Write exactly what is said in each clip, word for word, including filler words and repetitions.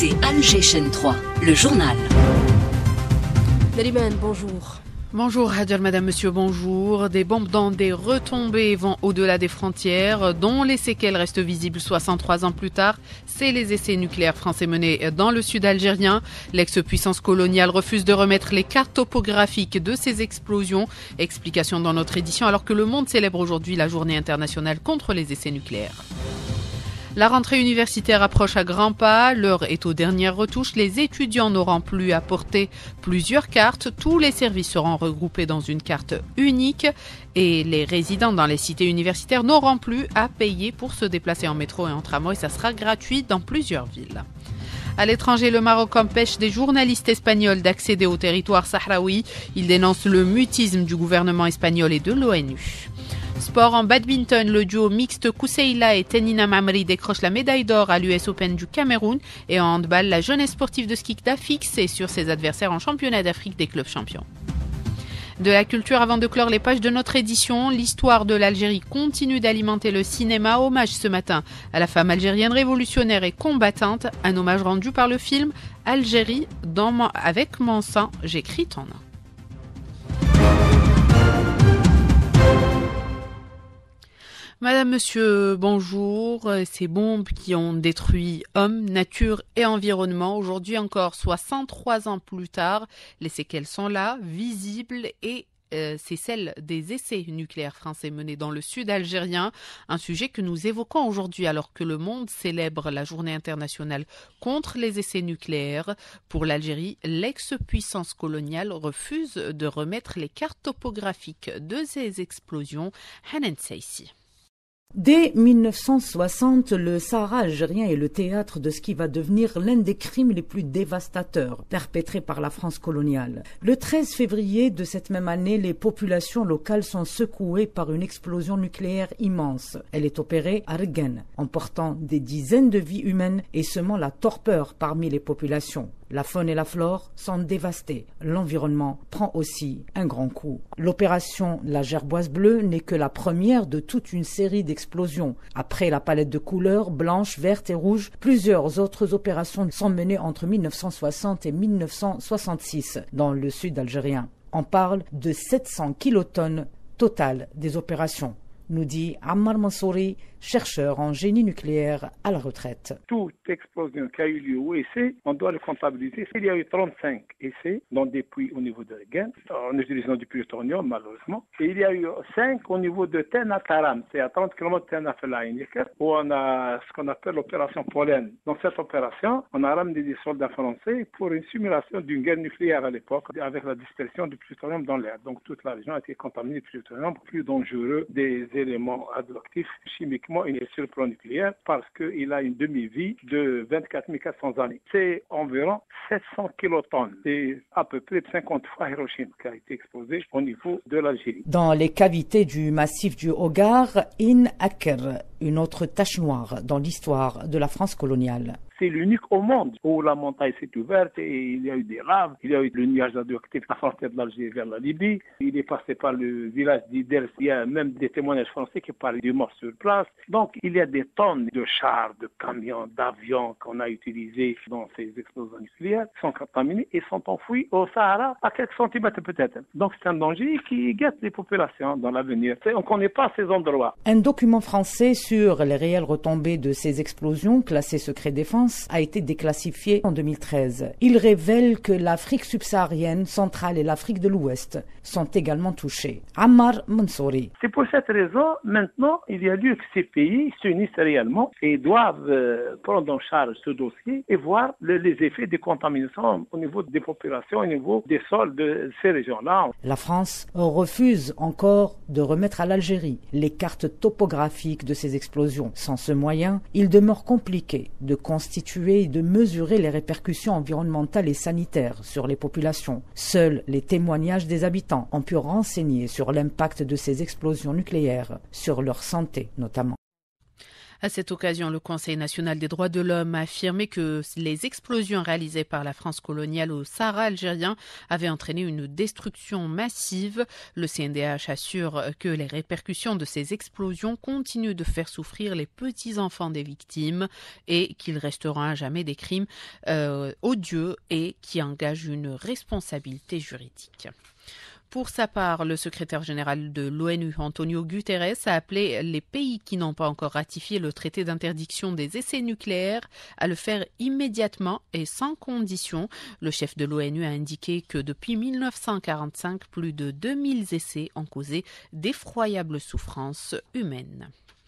écoutez Alger Chaîne trois, le journal. Nariman, bonjour. Bonjour Hadjar, madame, monsieur, bonjour. Des bombes dans des retombées vont au-delà des frontières, dont les séquelles restent visibles soixante-trois ans plus tard. C'est les essais nucléaires français menés dans le sud algérien. L'ex-puissance coloniale refuse de remettre les cartes topographiques de ces explosions. Explication dans notre édition, alors que le monde célèbre aujourd'hui la journée internationale contre les essais nucléaires. La rentrée universitaire approche à grands pas, l'heure est aux dernières retouches, les étudiants n'auront plus à porter plusieurs cartes, tous les services seront regroupés dans une carte unique et les résidents dans les cités universitaires n'auront plus à payer pour se déplacer en métro et en tramway, ça sera gratuit dans plusieurs villes. À l'étranger, le Maroc empêche des journalistes espagnols d'accéder au territoire sahraoui. Il dénonce le mutisme du gouvernement espagnol et de l'ONU. Sport en badminton, le duo mixte Kousseila et Tenina Mamri décroche la médaille d'or à l'U S Open du Cameroun. Et en handball, la jeunesse sportive de Skikda fixe sur ses adversaires en championnat d'Afrique des clubs champions. De la culture, avant de clore les pages de notre édition, l'histoire de l'Algérie continue d'alimenter le cinéma. Hommage ce matin à la femme algérienne révolutionnaire et combattante. Un hommage rendu par le film Algérie, dans mon... avec mon sang, j'écris ton nom. Madame, monsieur, bonjour. Ces bombes qui ont détruit hommes, nature et environnement, aujourd'hui encore soixante-trois ans plus tard, les séquelles sont là, visibles et euh, c'est celle des essais nucléaires français menés dans le sud algérien, un sujet que nous évoquons aujourd'hui alors que le monde célèbre la journée internationale contre les essais nucléaires. Pour l'Algérie, l'ex-puissance coloniale refuse de remettre les cartes topographiques de ces explosions. Hanan Saïsi. Dès mille neuf cent soixante, le Sahara algérien est le théâtre de ce qui va devenir l'un des crimes les plus dévastateurs perpétrés par la France coloniale. Le treize février de cette même année, les populations locales sont secouées par une explosion nucléaire immense. Elle est opérée à Regen, emportant des dizaines de vies humaines et semant la torpeur parmi les populations. La faune et la flore sont dévastées. L'environnement prend aussi un grand coup. L'opération La Gerboise Bleue n'est que la première de toute une série d'explosions. Après la palette de couleurs blanche, verte et rouge, plusieurs autres opérations sont menées entre mille neuf cent soixante et mille neuf cent soixante-six dans le sud algérien. On parle de sept cents kilotonnes totales des opérations, nous dit Ammar Mansouri, chercheur en génie nucléaire à la retraite. Toute explosion qui a eu lieu au essai, on doit le comptabiliser. Il y a eu trente-cinq essais dans des puits au niveau de Regen, en utilisant du plutonium malheureusement. Et il y a eu cinq au niveau de Tena Taram, c'est à trente kilomètres de Tena Felaïn, où on a ce qu'on appelle l'opération Pollen. Dans cette opération, on a ramené des soldats français pour une simulation d'une guerre nucléaire à l'époque, avec la dispersion du plutonium dans l'air. Donc toute la région a été contaminée de plutonium, plus dangereux des éléments radioactifs chimiquement et sur le plan nucléaire parce qu'il a une demi-vie de vingt-quatre mille quatre cents années. C'est environ sept cents kilotonnes. C'est à peu près cinquante fois Hiroshima qui a été explosé au niveau de l'Algérie. Dans les cavités du massif du Hogar, In Aker, une autre tache noire dans l'histoire de la France coloniale. C'est l'unique au monde où la montagne s'est ouverte et il y a eu des laves, il y a eu le nuage radioactif à la frontière de l'Algérie vers la Libye. Il est passé par le village d'Iders. Il y a même des témoignages français qui parlent du mort sur place. Donc il y a des tonnes de chars, de camions, d'avions qu'on a utilisés dans ces explosions nucléaires qui sont contaminés et sont enfouis au Sahara à quelques centimètres peut-être. Donc c'est un danger qui guette les populations dans l'avenir. On ne connaît pas ces endroits. Un document français sur les réelles retombées de ces explosions, classé secret défense, a été déclassifié en deux mille treize. Il révèle que l'Afrique subsaharienne, centrale et l'Afrique de l'Ouest sont également touchés. Ammar Mansouri. C'est pour cette raison, maintenant, il y a lieu que ces pays s'unissent réellement et doivent euh, prendre en charge ce dossier et voir le, les effets des contaminations au niveau des populations, au niveau des sols de ces régions-là. La France refuse encore de remettre à l'Algérie les cartes topographiques de ces explosions. Sans ce moyen, il demeure compliqué de constituer et de mesurer les répercussions environnementales et sanitaires sur les populations. Seuls les témoignages des habitants ont pu renseigner sur l'impact de ces explosions nucléaires sur leur santé notamment. À cette occasion, le Conseil national des droits de l'homme a affirmé que les explosions réalisées par la France coloniale au Sahara algérien avaient entraîné une destruction massive. Le C N D H assure que les répercussions de ces explosions continuent de faire souffrir les petits-enfants des victimes et qu'ils resteront à jamais des crimes euh, odieux et qui engagent une responsabilité juridique. Pour sa part, le secrétaire général de l'ONU, Antonio Guterres, a appelé les pays qui n'ont pas encore ratifié le traité d'interdiction des essais nucléaires à le faire immédiatement et sans condition. Le chef de l'ONU a indiqué que depuis mille neuf cent quarante-cinq, plus de deux mille essais ont causé d'effroyables souffrances humaines.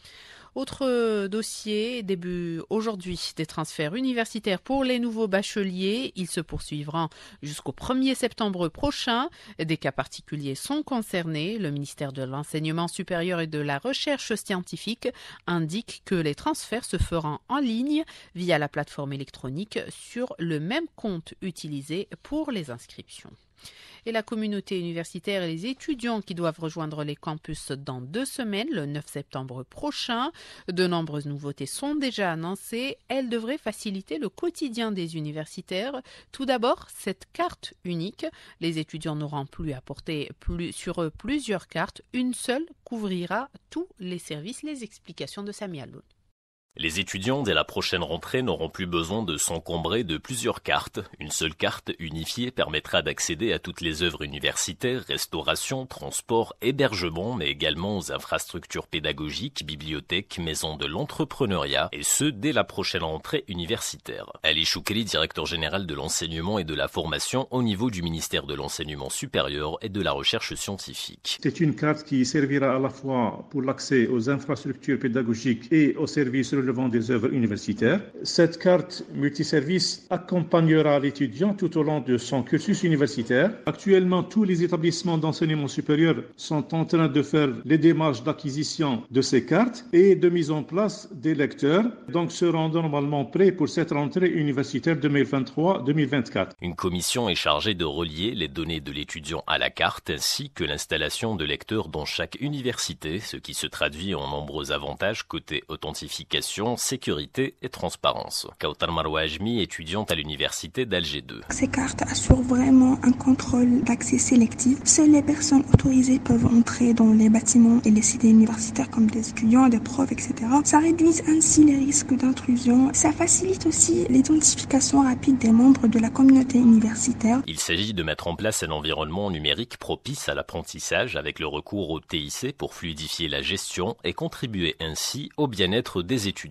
Autre dossier, début aujourd'hui des transferts universitaires pour les nouveaux bacheliers. Ils se poursuivront jusqu'au premier septembre prochain. Des cas particuliers sont concernés. Le ministère de l'Enseignement supérieur et de la Recherche scientifique indique que les transferts se feront en ligne via la plateforme électronique sur le même compte utilisé pour les inscriptions. Et la communauté universitaire et les étudiants qui doivent rejoindre les campus dans deux semaines, le neuf septembre prochain. De nombreuses nouveautés sont déjà annoncées. Elles devraient faciliter le quotidien des universitaires. Tout d'abord, cette carte unique. Les étudiants n'auront plus à porter plus, sur eux plusieurs cartes. Une seule couvrira tous les services. Les explications de Sami Alloun. Les étudiants, dès la prochaine rentrée, n'auront plus besoin de s'encombrer de plusieurs cartes. Une seule carte unifiée permettra d'accéder à toutes les œuvres universitaires, restauration, transport, hébergement, mais également aux infrastructures pédagogiques, bibliothèques, maisons de l'entrepreneuriat, et ce, dès la prochaine rentrée universitaire. Ali Choukri, directeur général de l'enseignement et de la formation au niveau du ministère de l'Enseignement supérieur et de la Recherche scientifique. C'est une carte qui servira à la fois pour l'accès aux infrastructures pédagogiques et aux services relevant des œuvres universitaires. Cette carte multiservice accompagnera l'étudiant tout au long de son cursus universitaire. Actuellement, tous les établissements d'enseignement supérieur sont en train de faire les démarches d'acquisition de ces cartes et de mise en place des lecteurs, donc seront normalement prêts pour cette rentrée universitaire deux mille vingt-trois deux mille vingt-quatre. Une commission est chargée de relier les données de l'étudiant à la carte ainsi que l'installation de lecteurs dans chaque université, ce qui se traduit en nombreux avantages côté authentification, sécurité et transparence. Kautar Marouajmi, étudiante à l'université d'Alger deux. Ces cartes assurent vraiment un contrôle d'accès sélectif. Seules les personnes autorisées peuvent entrer dans les bâtiments et les sites universitaires comme des étudiants, des profs, et cetera. Ça réduit ainsi les risques d'intrusion. Ça facilite aussi l'identification rapide des membres de la communauté universitaire. Il s'agit de mettre en place un environnement numérique propice à l'apprentissage avec le recours au T I C pour fluidifier la gestion et contribuer ainsi au bien-être des étudiants.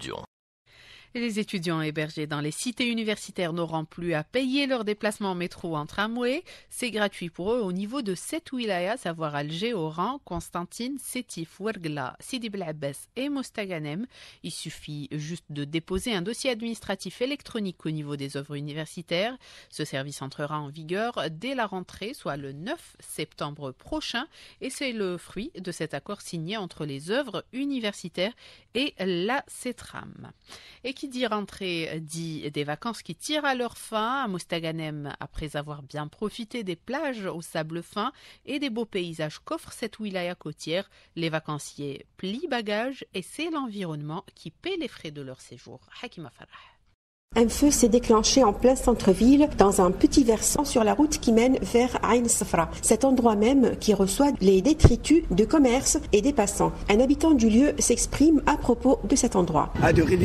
Les étudiants hébergés dans les cités universitaires n'auront plus à payer leur déplacement en métro ou en tramway. C'est gratuit pour eux au niveau de sept wilayas, à savoir Alger, Oran, Constantine, Sétif, Ouergla, Sidi Bel Abbès et Mostaganem. Il suffit juste de déposer un dossier administratif électronique au niveau des œuvres universitaires. Ce service entrera en vigueur dès la rentrée, soit le neuf septembre prochain. Et c'est le fruit de cet accord signé entre les œuvres universitaires et la CETRAM. Et qui dit rentrée dit des vacances qui tirent à leur fin. À Mostaganem, après avoir bien profité des plages au sable fin et des beaux paysages qu'offre cette wilaya côtière, les vacanciers plient bagages et c'est l'environnement qui paie les frais de leur séjour. Hakima Farah. Un feu s'est déclenché en plein centre-ville, dans un petit versant sur la route qui mène vers Ain Safra, cet endroit même qui reçoit les détritus de commerce et des passants. Un habitant du lieu s'exprime à propos de cet endroit.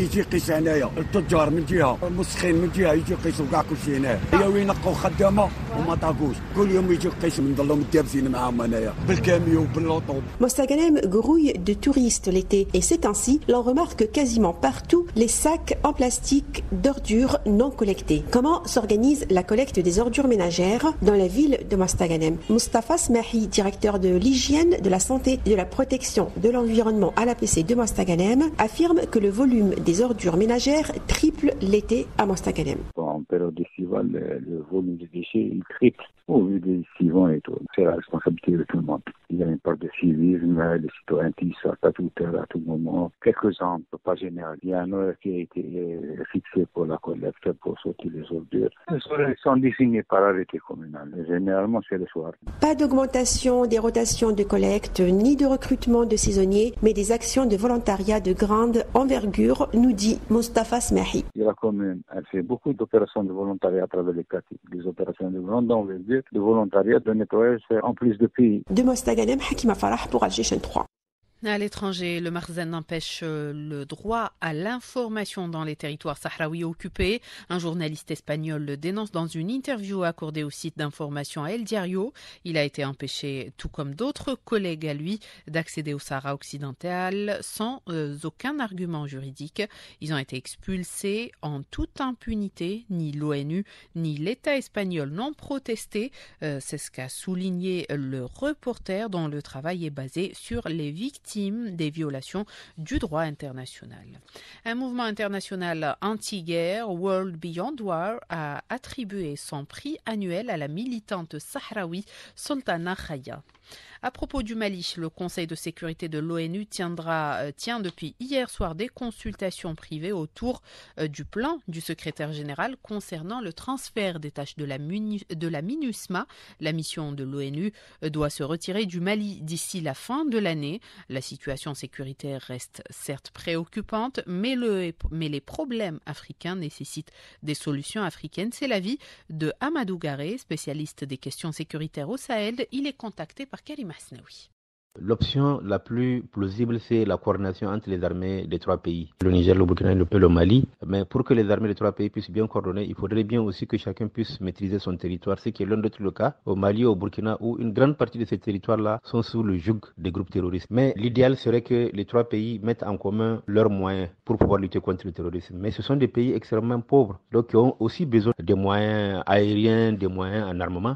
Mostaganem grouille de touristes l'été et c'est ainsi l'on remarque quasiment partout les sacs en plastique d'ordures non collectées. Comment s'organise la collecte des ordures ménagères dans la ville de Mostaganem? Mustafa Smahi, directeur de l'hygiène, de la santé et de la protection de l'environnement à l'A P C de Mostaganem, affirme que le volume des ordures ménagères triple l'été à Mostaganem. En période estivale, le volume des déchets il triple au vu des suivants et tout. C'est la responsabilité de tout le monde. Il y a une part de civisme, les citoyens qui sortent à toute heure, à tout moment. Quelques-uns, on ne peut pas généraliser. Il y a un heure qui a été fixé pour la collecte, pour sortir les ordures. Les soirées sont désignées par arrêté communal. Généralement, c'est le soir. Pas d'augmentation des rotations de collecte, ni de recrutement de saisonniers, mais des actions de volontariat de grande envergure, nous dit Mostafa Smahi. La commune, elle fait beaucoup d'opérations de volontariat à travers les quartiers. Des opérations de grande envergure, de volontariat, de nettoyage en plus de pays. De Mostaganem, Hakima Farah pour Alger trois. À l'étranger, le Marzen empêche le droit à l'information dans les territoires sahraouis occupés. Un journaliste espagnol le dénonce dans une interview accordée au site d'information El Diario. Il a été empêché, tout comme d'autres collègues à lui, d'accéder au Sahara occidental sans euh, aucun argument juridique. Ils ont été expulsés en toute impunité. Ni l'ONU ni l'État espagnol n'ont protesté. Euh, c'est ce qu'a souligné le reporter dont le travail est basé sur les victimes des violations du droit international. Un mouvement international anti-guerre, World Beyond War, a attribué son prix annuel à la militante sahraoui Sultana Khaya. À propos du Mali, le Conseil de sécurité de l'ONU tiendra, euh, tient depuis hier soir des consultations privées autour euh, du plan du secrétaire général concernant le transfert des tâches de la, Munu, de la MINUSMA. La mission de l'ONU euh, doit se retirer du Mali d'ici la fin de l'année. La situation sécuritaire reste certes préoccupante, mais, le, mais les problèmes africains nécessitent des solutions africaines. C'est l'avis de Amadou Garé, spécialiste des questions sécuritaires au Sahel. Il est contacté par Karim Asnaoui. L'option la plus plausible, c'est la coordination entre les armées des trois pays, le Niger, le Burkina et le, le Mali. Mais pour que les armées des trois pays puissent bien coordonner, il faudrait bien aussi que chacun puisse maîtriser son territoire, ce qui est l'un d'autres le cas au Mali, au Burkina, où une grande partie de ces territoires-là sont sous le joug des groupes terroristes. Mais l'idéal serait que les trois pays mettent en commun leurs moyens pour pouvoir lutter contre le terrorisme. Mais ce sont des pays extrêmement pauvres, donc qui ont aussi besoin des moyens aériens, des moyens en armement.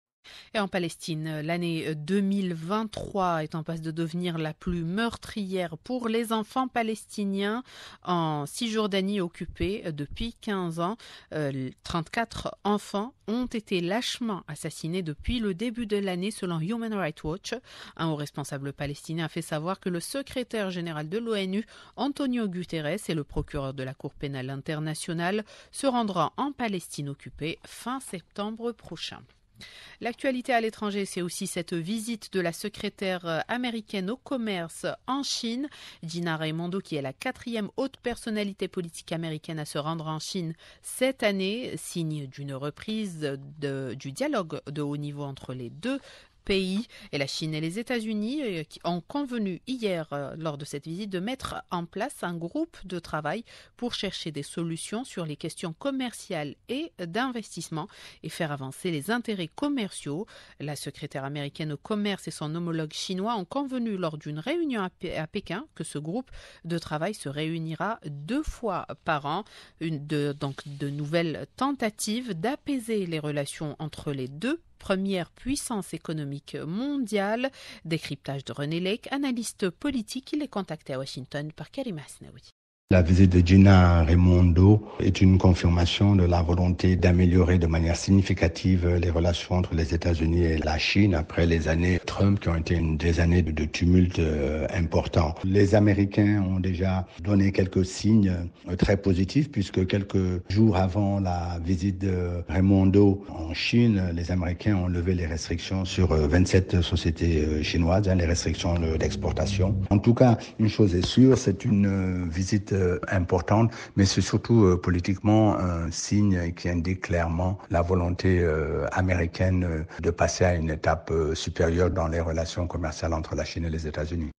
Et en Palestine, l'année deux mille vingt-trois est en passe de devenir la plus meurtrière pour les enfants palestiniens en Cisjordanie occupée depuis quinze ans. Euh, trente-quatre enfants ont été lâchement assassinés depuis le début de l'année selon Human Rights Watch. Un haut responsable palestinien a fait savoir que le secrétaire général de l'ONU, Antonio Guterres, et le procureur de la Cour pénale internationale se rendront en Palestine occupée fin septembre prochain. L'actualité à l'étranger, c'est aussi cette visite de la secrétaire américaine au commerce en Chine. Gina Raimondo, qui est la quatrième haute personnalité politique américaine à se rendre en Chine cette année, signe d'une reprise de, du dialogue de haut niveau entre les deux pays. Et la Chine et les États-Unis euh, qui ont convenu hier euh, lors de cette visite de mettre en place un groupe de travail pour chercher des solutions sur les questions commerciales et d'investissement et faire avancer les intérêts commerciaux. La secrétaire américaine au commerce et son homologue chinois ont convenu lors d'une réunion à, P- à Pékin que ce groupe de travail se réunira deux fois par an. Une de, donc de nouvelles tentatives d'apaiser les relations entre les deux première puissance économique mondiale. Décryptage de René Lake, analyste politique. Il est contacté à Washington par Karim Asnaoui. La visite de Gina Raimondo est une confirmation de la volonté d'améliorer de manière significative les relations entre les États-Unis et la Chine après les années Trump qui ont été une, des années de, de tumulte euh, important. Les Américains ont déjà donné quelques signes euh, très positifs puisque quelques jours avant la visite de Raimondo en Chine, les Américains ont levé les restrictions sur euh, vingt-sept sociétés euh, chinoises, hein, les restrictions de, d'exportation. En tout cas, une chose est sûre, c'est une euh, visite importante, mais c'est surtout euh, politiquement un signe qui indique clairement la volonté euh, américaine euh, de passer à une étape euh, supérieure dans les relations commerciales entre la Chine et les États-Unis.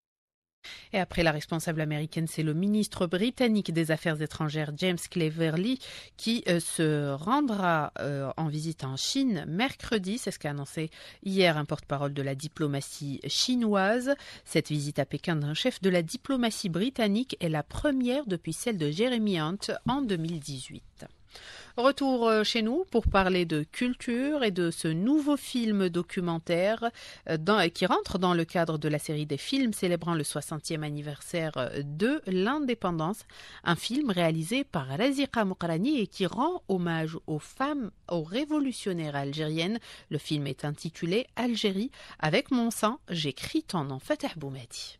Et après la responsable américaine, c'est le ministre britannique des Affaires étrangères, James Cleverly, qui euh, se rendra euh, en visite en Chine mercredi. C'est ce qu'a annoncé hier un porte-parole de la diplomatie chinoise. Cette visite à Pékin d'un chef de la diplomatie britannique est la première depuis celle de Jeremy Hunt en deux mille dix-huit. Retour chez nous pour parler de culture et de ce nouveau film documentaire dans, qui rentre dans le cadre de la série des films célébrant le soixantième anniversaire de l'indépendance. Un film réalisé par Razika Mokrani et qui rend hommage aux femmes, aux révolutionnaires algériennes. Le film est intitulé Algérie. Avec mon sang, j'écris ton nom. Fatah Boumadi.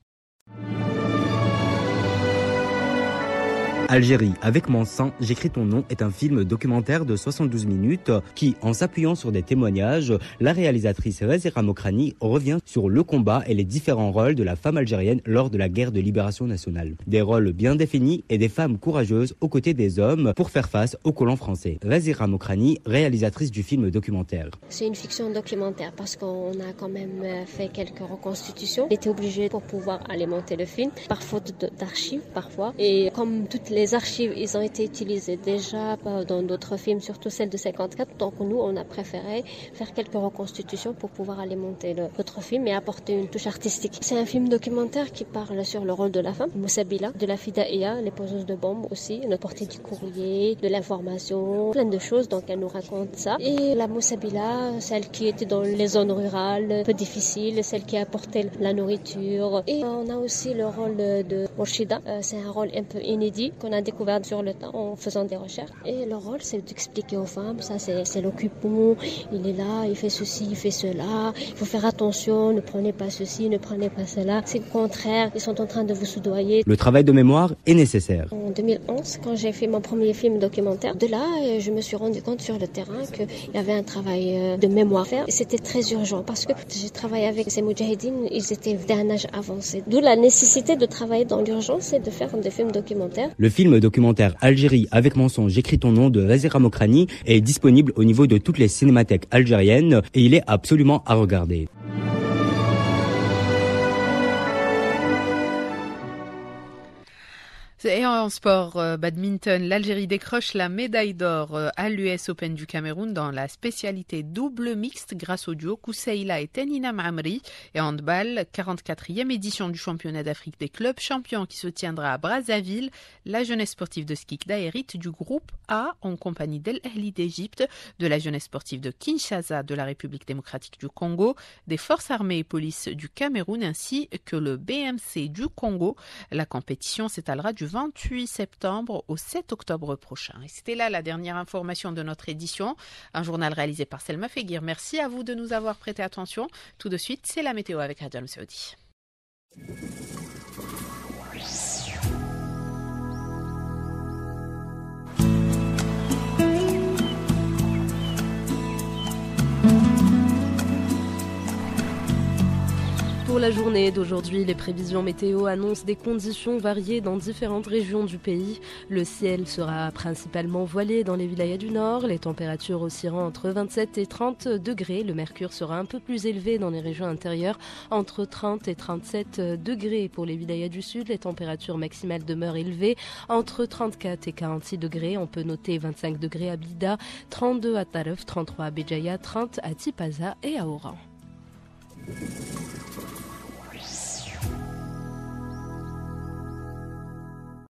Algérie, avec mon sang, j'écris ton nom est un film documentaire de soixante-douze minutes qui, en s'appuyant sur des témoignages, la réalisatrice Razika Mokrani revient sur le combat et les différents rôles de la femme algérienne lors de la guerre de libération nationale. Des rôles bien définis et des femmes courageuses aux côtés des hommes pour faire face aux colons français. Razika Mokrani, réalisatrice du film documentaire. C'est une fiction documentaire parce qu'on a quand même fait quelques reconstitutions. On était obligé pour pouvoir alimenter le film, par faute d'archives parfois. Et comme toutes les Les archives, ils ont été utilisés déjà dans d'autres films, surtout celles de cinquante-quatre. Donc nous, on a préféré faire quelques reconstitutions pour pouvoir alimenter le, notre film et apporter une touche artistique. C'est un film documentaire qui parle sur le rôle de la femme, Moussabila, de la Fidaïa, les poseuses de bombes aussi, le portée du courrier, de l'information, plein de choses. Donc elle nous raconte ça. Et la Moussabila, celle qui était dans les zones rurales, un peu difficiles, celle qui apportait la nourriture. Et on a aussi le rôle de Mourchida. C'est un rôle un peu inédit qu'on a découvert sur le temps en faisant des recherches. Et le rôle, c'est d'expliquer aux femmes, ça c'est, c'est l'occupant, il est là, il fait ceci, il fait cela, il faut faire attention, ne prenez pas ceci, ne prenez pas cela. C'est le contraire, ils sont en train de vous soudoyer. Le travail de mémoire est nécessaire. En deux mille onze, quand j'ai fait mon premier film documentaire, de là, je me suis rendu compte sur le terrain qu'il y avait un travail de mémoire à faire. Et c'était très urgent parce que j'ai travaillé avec ces moudjahidines, ils étaient d'un âge avancé. D'où la nécessité de travailler dans l'urgence et de faire des films documentaires. Le film documentaire Algérie avec mon son, j'écris ton nom de Razika Mokrani est disponible au niveau de toutes les cinémathèques algériennes et il est absolument à regarder. Et en sport euh, badminton, l'Algérie décroche la médaille d'or euh, à l'U S Open du Cameroun dans la spécialité double mixte grâce au duo Kousseila et Tenina Mamri. Et en handball, quarante-quatrième édition du championnat d'Afrique des clubs champions qui se tiendra à Brazzaville. La jeunesse sportive de Skikda hérite du groupe A en compagnie d'El Ahli d'Égypte, de la jeunesse sportive de Kinshasa de la République démocratique du Congo, des forces armées et polices du Cameroun ainsi que le B M C du Congo. La compétition s'étalera du vingt-huit septembre au sept octobre prochain. Et c'était là la dernière information de notre édition. Un journal réalisé par Selma Feguir. Merci à vous de nous avoir prêté attention. Tout de suite, c'est la météo avec Adam Saoudi. Pour la journée d'aujourd'hui, les prévisions météo annoncent des conditions variées dans différentes régions du pays. Le ciel sera principalement voilé dans les wilayas du nord, les températures oscilleront entre vingt-sept et trente degrés. Le mercure sera un peu plus élevé dans les régions intérieures, entre trente et trente-sept degrés. Pour les wilayas du sud, les températures maximales demeurent élevées, entre trente-quatre et quarante-six degrés. On peut noter vingt-cinq degrés à Blida, trente-deux à Taref, trente-trois à Béjaïa, trente à Tipaza et à Oran.